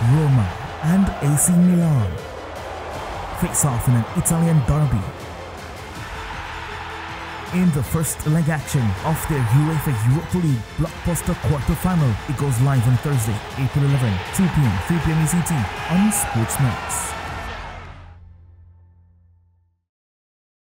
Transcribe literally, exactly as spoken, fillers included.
Roma and A C Milan face off in an Italian derby in the first leg action of their UEFA Europa League blockbuster quarter-final. It goes live on Thursday, April eleventh, two p m, three p m E C T on SportsMax.